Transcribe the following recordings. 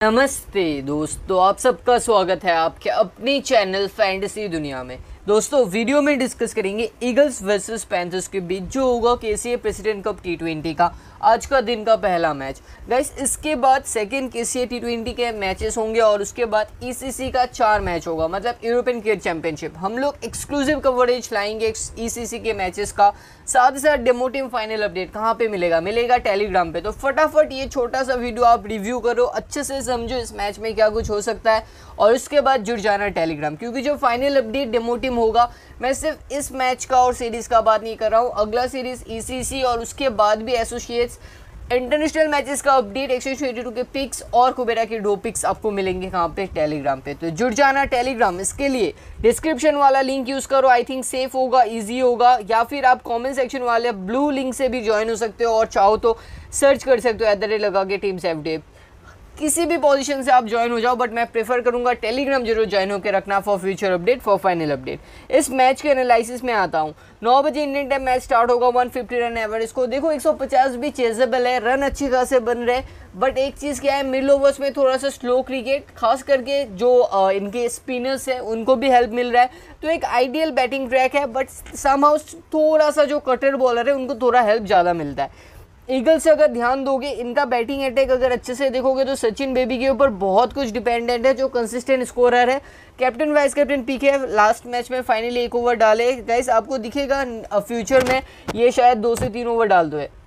नमस्ते दोस्तों, आप सबका स्वागत है आपके अपनी चैनल फैंटेसी दुनिया में। दोस्तों वीडियो में डिस्कस करेंगे ईगल्स वर्सेस पैंथर्स के बीच जो होगा केसीए प्रेसिडेंट कप टी20 का आज का दिन का पहला मैच। गाइस इसके बाद सेकंड केसीए टी20 के मैचेस होंगे और उसके बाद ईसीसी का 4 मैच होगा, मतलब यूरोपियन क्रिकेट चैंपियनशिप। हम लोग एक्सक्लूसिव कवरेज लाएंगे ईसीसी के मैचेस का, साथ ही साथ डेमो टीम फाइनल अपडेट कहाँ पे मिलेगा टेलीग्राम पे। तो फटाफट ये छोटा सा वीडियो आप रिव्यू करो, अच्छे से समझो इस मैच में क्या कुछ हो सकता है और उसके बाद जुड़ जाना टेलीग्राम, क्योंकि जो फाइनल अपडेट डेमो टीम होगा, मैं सिर्फ इस मैच का और सीरीज का बात नहीं कर रहा हूँ, अगला सीरीज ईसीसी और उसके बाद भी एसोसिएट्स इंटरनेशनल मैचेस का अपडेट, एक्सचेंज 82 के पिक्स और कुबेरा के 2 पिक्स आपको मिलेंगे कहाँ पे, टेलीग्राम पे। तो जुड़ जाना टेलीग्राम। इसके लिए डिस्क्रिप्शन वाला लिंक यूज़ करो, आई थिंक सेफ होगा, इजी होगा, या फिर आप कमेंट सेक्शन वाले ब्लू लिंक से भी ज्वाइन हो सकते हो और चाहो तो सर्च कर सकते हो @ लगा के टीम सेफ। किसी भी पोजीशन से आप ज्वाइन हो जाओ, बट मैं प्रेफर करूंगा टेलीग्राम जरूर ज्वाइन होकर रखना for future update, for final update. इस मैच के एनालिसिस में आता हूं। 9 बजे इंडियन टाइम मैच स्टार्ट होगा। 150 रन एवरेज को देखो, 150 भी चेजेबल है, रन अच्छे खासे बन रहे, बट एक चीज़ क्या है, मिडल ओवर्स में थोड़ा सा स्लो क्रिकेट, खास करके जो इनके स्पिनर्स है उनको भी हेल्प मिल रहा है। तो एक आइडियल बैटिंग ट्रैक है, बट समहाउ थोड़ा सा जो कटर बॉलर है उनको थोड़ा हेल्प ज़्यादा मिलता है। ईगल से अगर ध्यान दोगे, इनका बैटिंग अटैक अगर अच्छे से देखोगे तो सचिन बेबी के ऊपर बहुत कुछ डिपेंडेंट है, जो कंसिस्टेंट स्कोरर है। Captain vice captain pick last match में फाइनली 1 ओवर डाले। गाइस आपको दिखेगा फ्यूचर में ये शायद 2 से 3 ओवर डाल दो।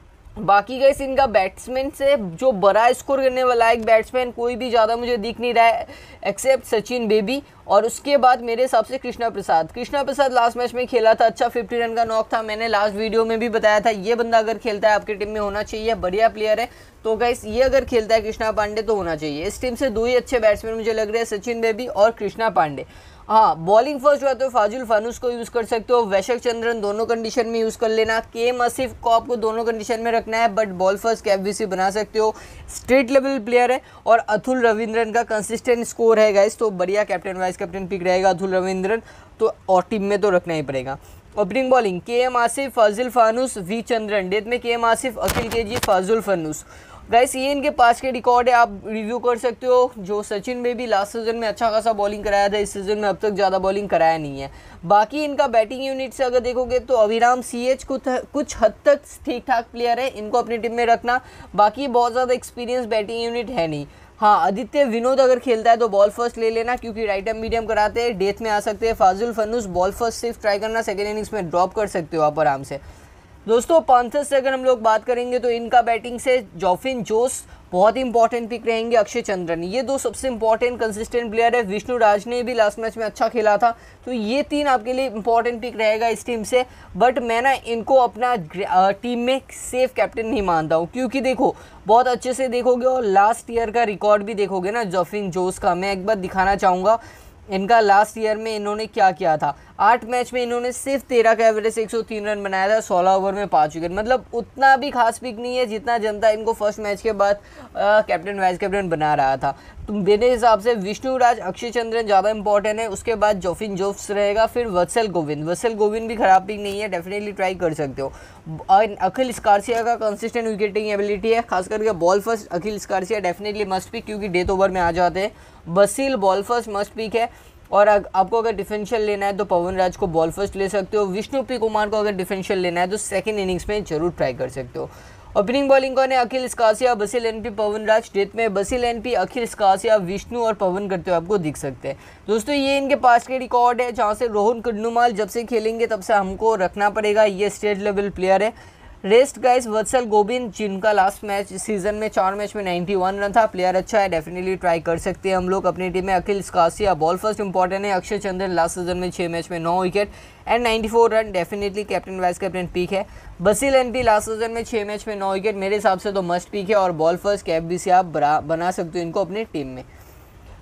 बाकी गाइस इनका बैट्समैन से जो बड़ा स्कोर करने वाला एक बैट्समैन कोई भी ज़्यादा मुझे दिख नहीं रहा है एक्सेप्ट सचिन बेबी, और उसके बाद मेरे हिसाब से कृष्णा प्रसाद लास्ट मैच में खेला था, अच्छा 50 रन का नॉक था। मैंने लास्ट वीडियो में भी बताया था ये बंदा अगर खेलता है आपकी टीम में होना चाहिए, बढ़िया प्लेयर है। तो गाइस ये अगर खेलता है कृष्णा पांडे तो होना चाहिए। इस टीम से 2 ही अच्छे बैट्समैन मुझे लग रहे हैं, सचिन बेबी और कृष्णा पांडे। हाँ, बॉलिंग फर्स्ट हुआ तो फाजुल फानूस को यूज़ कर सकते हो, वैशक चंद्रन दोनों कंडीशन में यूज़ कर लेना, केएम आसिफ को आपको दोनों कंडीशन में रखना है, बट बॉल फर्स्ट कैपवीसी बना सकते हो, स्ट्रेट लेवल प्लेयर है। और अतुल रविंद्रन का कंसिस्टेंट स्कोर है गाइस, तो बढ़िया कैप्टन वाइस कैप्टन पिक रहेगा अतुल रविंद्रन, तो और टीम में तो रखना ही पड़ेगा। Opening bowling K M Asif, Fazil Fanoos, V Chandran, death में K M Asif, Akhil K G, Fazil Fanoos. Guys ये इनके पास के रिकॉर्ड है, आप रिव्यू कर सकते हो। जो सचिन में भी लास्ट सीजन में अच्छा खासा बॉलिंग कराया था, इस सीजन में अब तक ज़्यादा बॉलिंग कराया नहीं है। बाकी इनका बैटिंग यूनिट से अगर देखोगे तो अभिराम सीएच कुछ हद तक ठीक ठाक प्लेयर है, इनको अपनी टीम में रखना। बाकी बहुत ज़्यादा एक्सपीरियंस बैटिंग यूनिट है नहीं। हाँ, आदित्य विनोद अगर खेलता है तो बॉल फर्स्ट ले लेना, क्योंकि राइट एंड मीडियम कराते हैं, डेथ में आ सकते हैं। फाजुल फनूस बॉल फर्स्ट सिर्फ ट्राई करना, सेकेंड इनिंग्स में ड्रॉप कर सकते हो आप आराम से। दोस्तों पैंथर्स से अगर हम लोग बात करेंगे तो इनका बैटिंग से जॉफिन जोस बहुत इंपॉर्टेंट पिक रहेंगे, अक्षय चंद्रन, ये 2 सबसे इंपॉर्टेंट कंसिस्टेंट प्लेयर है। विष्णु राज ने भी लास्ट मैच में अच्छा खेला था, तो ये 3 आपके लिए इंपॉर्टेंट पिक रहेगा इस टीम से। बट मैं ना इनको अपना टीम में सेफ कैप्टन नहीं मानता हूँ, क्योंकि देखो बहुत अच्छे से देखोगे और लास्ट ईयर का रिकॉर्ड भी देखोगे ना जॉफिन जोस का, मैं एक बार दिखाना चाहूँगा इनका लास्ट ईयर में इन्होंने क्या किया था। 8 मैच में इन्होंने सिर्फ 13 का एवरेज से 103 रन बनाया था, 16 ओवर में 5 विकेट, मतलब उतना भी खास पिक नहीं है जितना जनता इनको फर्स्ट मैच के बाद कैप्टन वाइस कैप्टन बना रहा था। तो मेरे हिसाब से विष्णु राज, अक्षय चंद्रन ज़्यादा इंपॉर्टेंट है, उसके बाद जॉफिन जोफ्स रहेगा, फिर वत्सल गोविंद भी खराब पिक नहीं है, डेफिनेटली ट्राई कर सकते हो। अखिल स्कार्सिया का कंसिस्टेंट विकेटिंग एबिलिटी है, खास करके ball first Akhil Scaria definitely must pick, क्योंकि डेथ ओवर में आ जाते हैं। Basil ball first must pick है, और आपको अगर डिफरेंशियल लेना है तो पवन राज को बॉल फर्स्ट ले सकते हो। विष्णु पी कुमार को अगर डिफरेंशियल लेना है तो सेकंड इनिंग्स में जरूर ट्राई कर सकते हो। ओपनिंग बॉलिंग कौन है, अखिल स्कासिया, बसील एनपी, पवन राज, डेथ में बसील एनपी, अखिल स्कासिया, विष्णु और पवन करते हुए आपको दिख सकते हैं। दोस्तों ये इनके पास के रिकॉर्ड है, जहाँ से रोहन कन्नुमाल जब से खेलेंगे तब से हमको रखना पड़ेगा, ये स्टेट लेवल प्लेयर है। रेस्ट गाइस वत्सल गोविंद, जिनका लास्ट मैच सीजन में 4 मैच में 91 रन था, प्लेयर अच्छा है, डेफिनेटली ट्राई कर सकते हैं हम लोग अपनी टीम में। Akhil Scaria ball first important है। अक्षय चंद्रन लास्ट सीजन में 6 मैच में 9 wicket and 94 run, definitely captain vice captain pick है। बसील एनपी लास्ट सीजन में 6 मैच में 9 विकेट, मेरे हिसाब से तो मस्ट पीक है, और बॉल फर्स्ट कैप भी से आप बना सकते हो इनको अपनी टीम में।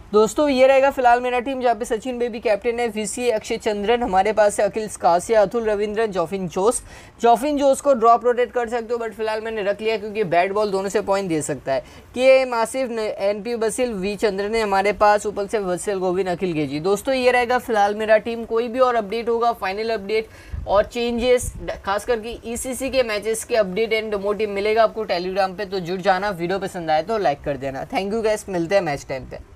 दोस्तों ये रहेगा फिलहाल मेरा टीम, जहाँ पे सचिन बेबी कैप्टन है, वीसी अक्षय चंद्रन, हमारे पास है अखिल स्कासिया, अतुल रविंद्रन, जॉफिन जोस को ड्रॉप रोटेट कर सकते हो, बट फिलहाल मैंने रख लिया क्योंकि बैट बॉल दोनों से पॉइंट दे सकता है। के मासिफ, एनपी बसिल, वी चंद्रन है हमारे पास, ऊपर से वत्सल गोविंद, अखिल गेजी। दोस्तों ये रहेगा फिलहाल मेरा टीम। कोई भी और अपडेट होगा, फाइनल अपडेट और चेंजेस, खास करके ईसीसी के मैचेस के अपडेट एंड मोटिव मिलेगा आपको टेलीग्राम पे, तो जुड़ जाना। वीडियो पसंद आए तो लाइक कर देना। थैंक यू गैस, मिलते हैं मैच टाइम पे।